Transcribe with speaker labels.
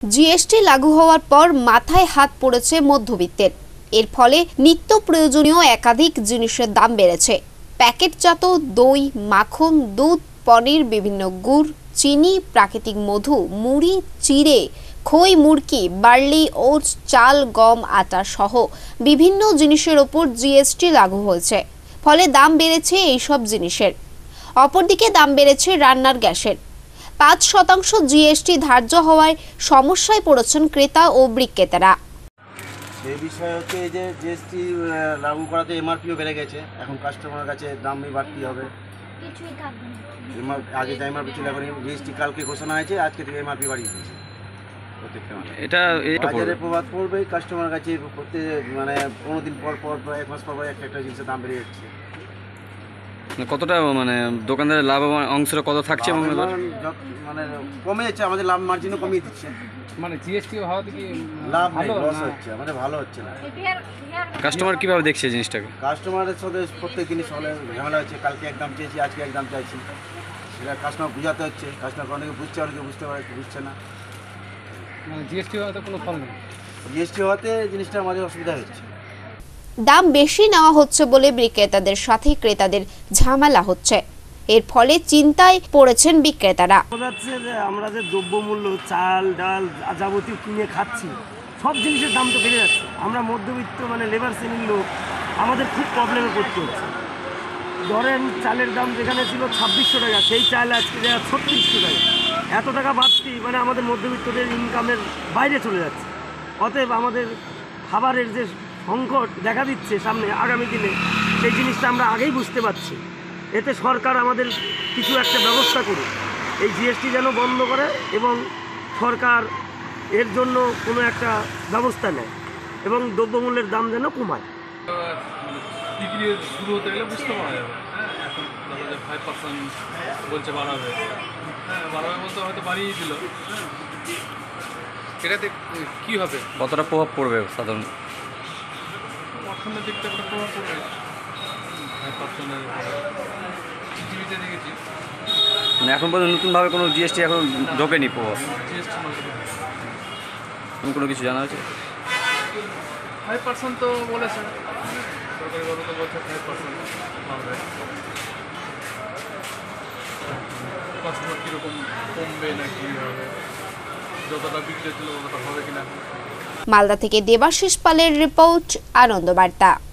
Speaker 1: GST লাগু হওয়ার পর মাথায় হাত পড়েছে মধ্যবিত্তের। এর ফলে নিত্য প্রয়োজনীয় একাধিক জিনিসের দাম বেড়েছে। প্যাকেটজাত দই, মাখন, দুধ, পনির, বিভিন্ন গুড়, চিনি, প্রাকৃতিক মধু, মুড়ি, চিড়ে, খই, মুরকি, বার্লি, ওটস, চাল, গম, আটা সহ বিভিন্ন জিনিসের ওপর জিএসটি লাগু হয়েছে। ফলে দাম বেড়েছে এইসব জিনিসের। অপরদিকে দাম বেড়েছে রান্নার গ্যাসের। ৫% জিএসটি ধার্য হওয়ায় সমস্যায় পড়েছেন ক্রেতা ও বিক্রেতারা।
Speaker 2: এই বিষয় হচ্ছে এই যে জিএসটি লাগু করাতে এমআরপিও বেড়ে গেছে। এখন কাস্টমারের কাছে দামই বাড়তি হবে। আগে যা এমআরপি ছিল এখন জিএসটি কালকে ঘোষণা হয়েছে, আজকে থেকে এমআরপি বাড়িয়ে দিয়েছে।
Speaker 3: এটা
Speaker 2: বাজারে প্রভাব পড়বে কাস্টমারের কাছে। প্রত্যেক 15 দিন পর পর 1 মাস পর একটা জিনিসের দাম বেড়ে যাচ্ছে।
Speaker 3: কতটা দোকানদারের লাভ অংশটা কত থাকছে?
Speaker 2: কমে যাচ্ছে, আমাদের লাভ মার্জিনও কমিয়ে দিচ্ছে।
Speaker 4: জিএসটি হওয়াতে কি
Speaker 2: লাভ নেই, লস হচ্ছে, আমাদের ভালো হচ্ছে না।
Speaker 3: কাস্টমার কিভাবে দেখছে জিনিসটাকে?
Speaker 2: কাস্টমারের সাথে প্রত্যেক জিনিস হলে ঝামেলা হচ্ছে। কালকে একদম চেয়েছি, আজকে একদম চাইছি। সেটা কাস্টমার বুঝাতে হচ্ছে। কাস্টমার অনেকে বুঝছে, অনেকে বুঝতে পারে, বুঝছে না।
Speaker 4: জিএসটি হওয়াতে কোনো ফল নেই।
Speaker 2: জিএসটি হওয়াতে জিনিসটা আমাদের অসুবিধা হচ্ছে।
Speaker 1: দাম বেশি নেওয়া হচ্ছে বলে বিক্রেতাদের সাথে ক্রেতাদের ঝামেলা হচ্ছে। এর ফলে চিন্তায় পড়েছেন বিক্রেতারা।
Speaker 5: আমরা যে দ্রব্যমূল্য, চাল, ডাল যাবতীয় কিনে খাচ্ছি, সব জিনিসের দাম তো বেড়ে যাচ্ছে। আমরা মধ্যবিত্ত লেবার শ্রেণীর লোক, আমাদের খুব প্রবলেমে পড়তে হচ্ছে। ধরেন চালের দাম যেখানে ছিল 2600 টাকা, সেই চাল আজকে যায় 3600 টাকা। এত টাকা বাড়তি আমাদের মধ্যবিত্তদের ইনকামের বাইরে চলে যাচ্ছে। অতএব আমাদের খাবারের যে সংকট দেখা দিচ্ছে সামনে আগামী দিনে, সেই জিনিসটা আমরা আগেই বুঝতে পারছি। এতে সরকার আমাদের কিছু একটা ব্যবস্থা করুক, এই জিএসটি যেন বন্ধ করে এবং সরকার এর জন্য কোনো একটা ব্যবস্থা নেয় এবং দ্রব্যমূল্যের দাম যেন কমায়।
Speaker 4: বিক্রি শুরু হতে গেলে বুঝতে পারা যাবে। এখন 5% বলছে বাড়াবে। বাড়াবে বলতে হয়তো বাড়িয়ে দিল। এটাতে কী হবে?
Speaker 3: কতটা প্রভাব পড়বে সাধারণ
Speaker 4: অর্থনৈতিক একটা প্রভাব পড়বে। 5%-এর পৃথিবীতে দেখেছি।
Speaker 3: এখন পর্যন্ত নতুনভাবে কোনো জিএসটি এখন ঢোকেনি প্রভাব।
Speaker 4: জিএসটি
Speaker 3: তুমি কোনো কিছু জানা আছে?
Speaker 4: 5% তো বলেছে সরকারি ভাবে, তো বলছে 5% বাড়বে। কাস্টমার কীরকম কমবে না কী হবে, যতটা বিক্রি ছিল ততটা হবে কিনা।
Speaker 1: মালদা থেকে দেবাশিস পালের রিপোর্ট, আনন্দ বার্তা।